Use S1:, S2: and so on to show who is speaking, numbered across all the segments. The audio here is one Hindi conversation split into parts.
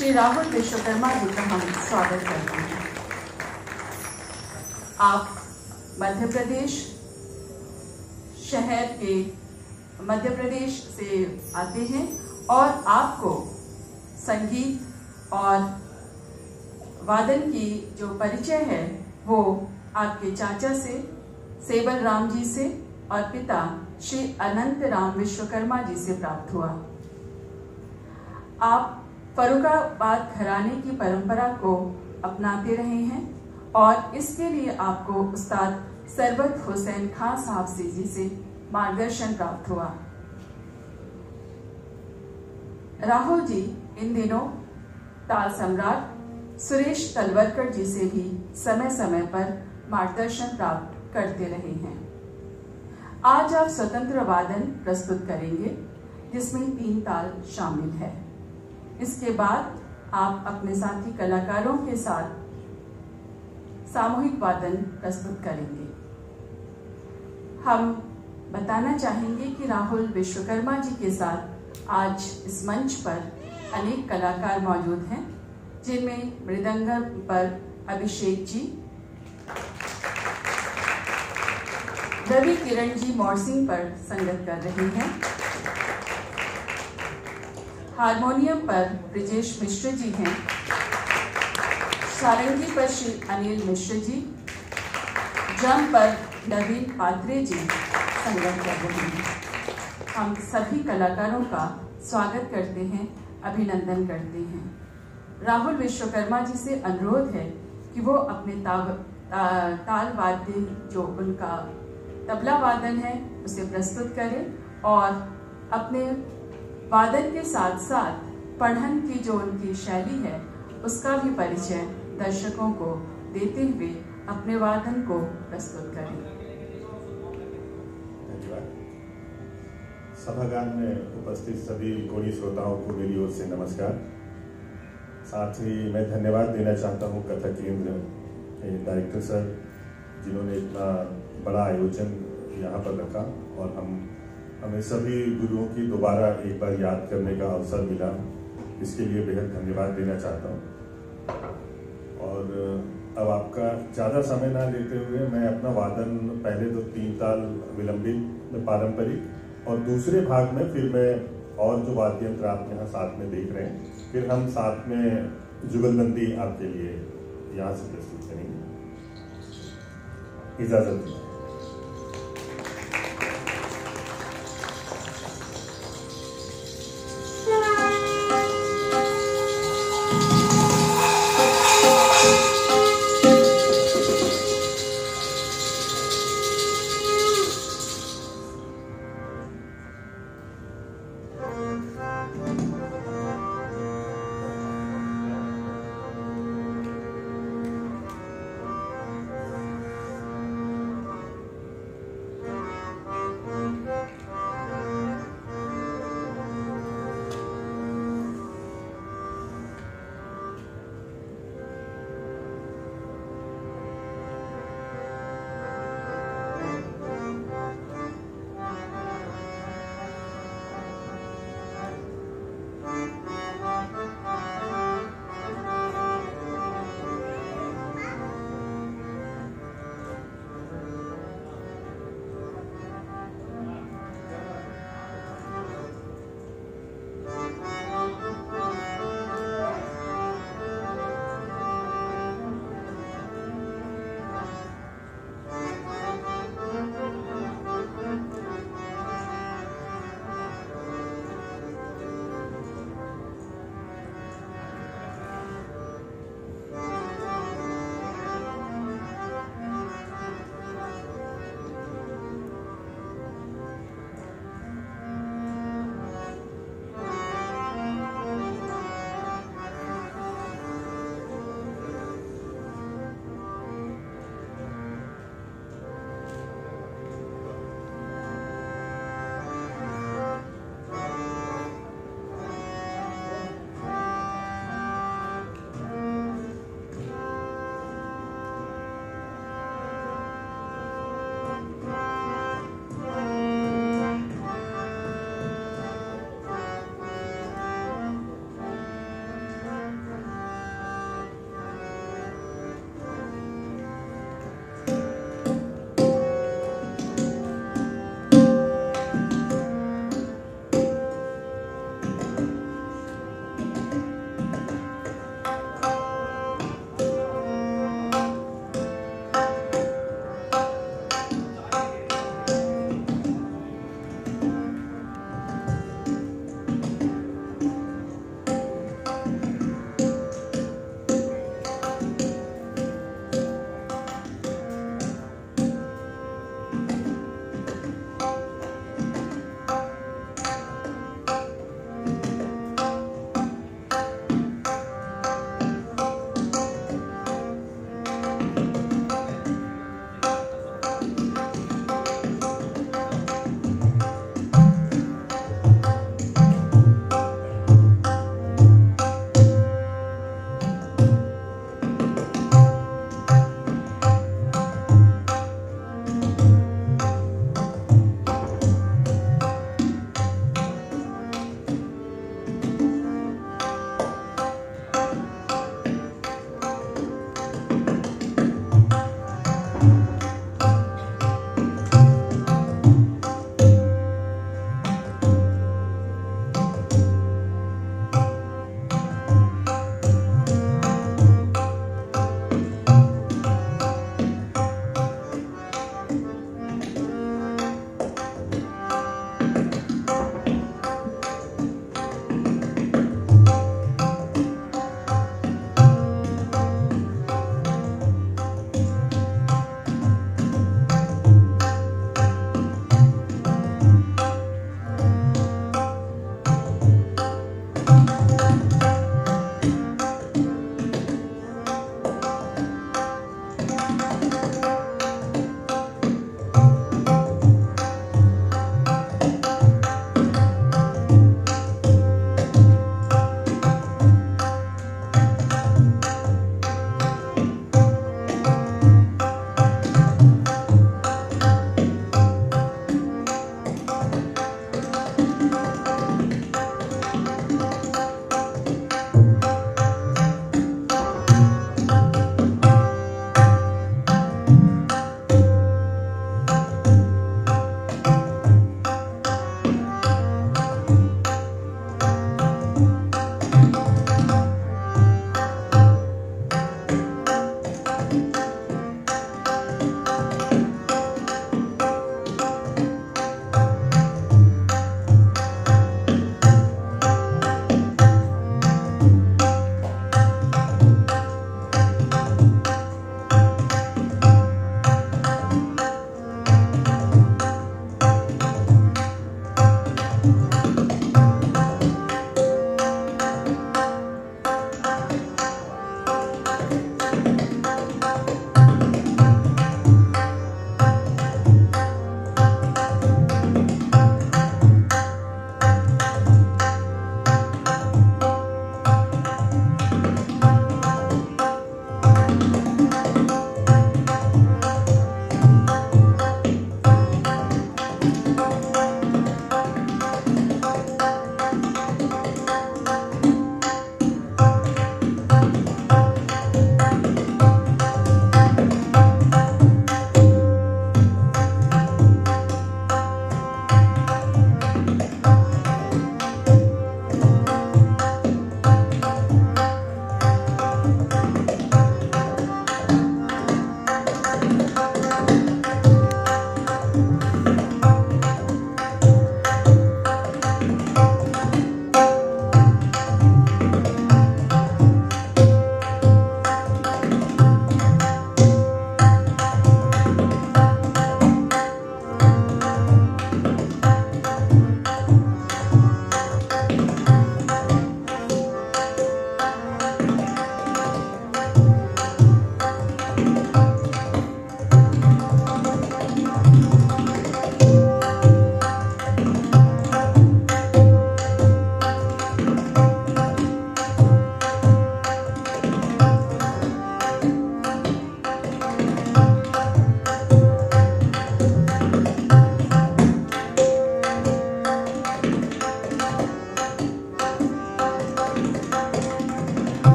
S1: श्री राहुल विश्वकर्मा जी का हम स्वागत करते हैं। आप मध्य प्रदेश शहर के मध्य प्रदेश से आते हैं और आपको संगीत और वादन की जो परिचय है वो आपके चाचा से सेबल राम जी से और पिता श्री अनंत राम विश्वकर्मा जी से प्राप्त हुआ। आप फर्रुखाबाद घराने की परंपरा को अपनाते रहे हैं और इसके लिए आपको उस्ताद सरबत हुसैन खां साहब जी से मार्गदर्शन प्राप्त हुआ। राहुल जी इन दिनों ताल सम्राट सुरेश तलवरकर जी से भी समय समय पर मार्गदर्शन प्राप्त करते रहे हैं। आज आप स्वतंत्र वादन प्रस्तुत करेंगे जिसमें 3 ताल शामिल है। इसके बाद आप अपने साथी कलाकारों के साथ सामूहिक वादन प्रस्तुत करेंगे। हम बताना चाहेंगे कि राहुल विश्वकर्मा जी के साथ आज इस मंच पर अनेक कलाकार मौजूद हैं, जिनमें मृदंगम पर अभिषेक जी, रवि किरण जी मौरसिंह पर संगत कर रहे हैं, हारमोनियम पर ब्रिजेश मिश्र जी हैं, सारंगी पर श्री अनिल मिश्र जी, ड्रम पर नवीन पात्रे जी संगत कर रहे हैं। हम सभी कलाकारों का स्वागत करते हैं, अभिनंदन करते हैं। राहुल विश्वकर्मा जी से अनुरोध है कि वो अपने ताल वाद्य जो उनका तबला वादन है उसे प्रस्तुत करें और अपने वादन के साथ साथ पढ़न की जो उनकी शैली है उसका भी परिचय दर्शकों को देते हुए अपने वादन को प्रस्तुत करें।
S2: धन्यवाद। सभागार में उपस्थित सभी कोणी श्रोताओं को मेरी ओर से नमस्कार। साथ ही मैं धन्यवाद देना चाहता हूँ कथक केंद्र के डायरेक्टर सर, जिन्होंने इतना बड़ा आयोजन यहाँ पर रखा और हमें सभी गुरुओं की दोबारा एक बार याद करने का अवसर मिला। इसके लिए बेहद धन्यवाद देना चाहता हूँ। और अब आपका ज़्यादा समय ना लेते हुए मैं अपना वादन पहले तो 3 ताल विलंबित में पारंपरिक और दूसरे भाग में फिर मैं और जो वाद्य यंत्र आप यहाँ साथ में देख रहे हैं फिर हम साथ में जुगलबंदी आपके लिए यहाँ से प्रस्तुत करेंगे। इजाज़त दीजिए।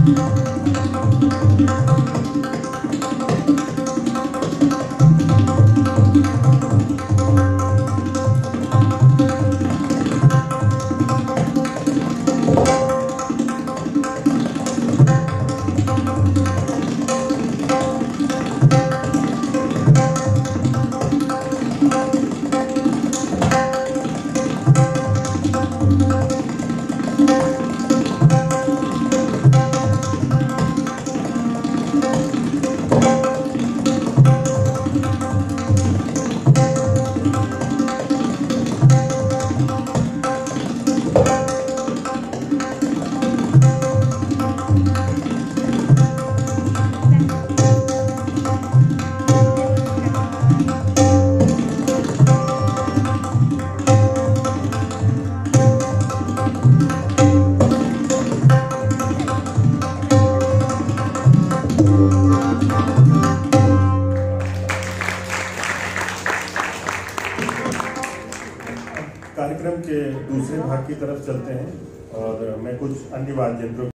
S2: कार्यक्रम के दूसरे भाग की तरफ चलते हैं और मैं कुछ अन्य वाद्य यंत्रों